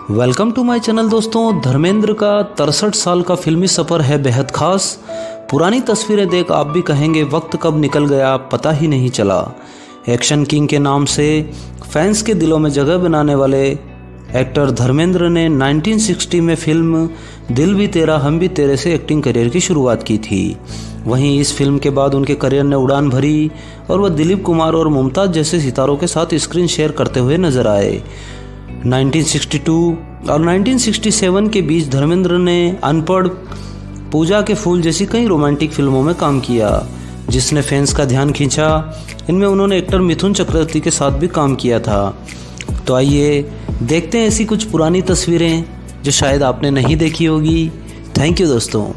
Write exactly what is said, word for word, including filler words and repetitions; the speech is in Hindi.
वेलकम टू माय चैनल दोस्तों। धर्मेंद्र का तिरसठ साल का फिल्मी सफ़र है बेहद खास। पुरानी तस्वीरें देख आप भी कहेंगे वक्त कब निकल गया पता ही नहीं चला। एक्शन किंग के नाम से फैंस के दिलों में जगह बनाने वाले एक्टर धर्मेंद्र ने उन्नीस सौ साठ में फिल्म दिल भी तेरा हम भी तेरे से एक्टिंग करियर की शुरुआत की थी। वहीं इस फिल्म के बाद उनके करियर ने उड़ान भरी और वह दिलीप कुमार और मुमताज़ जैसे सितारों के साथ स्क्रीन शेयर करते हुए नजर आए। उन्नीस सौ बासठ और उन्नीस सौ सड़सठ के बीच धर्मेंद्र ने अनपढ़, पूजा के फूल जैसी कई रोमांटिक फिल्मों में काम किया जिसने फैंस का ध्यान खींचा। इनमें उन्होंने एक्टर मिथुन चक्रवर्ती के साथ भी काम किया था। तो आइए देखते हैं ऐसी कुछ पुरानी तस्वीरें जो शायद आपने नहीं देखी होगी। थैंक यू दोस्तों।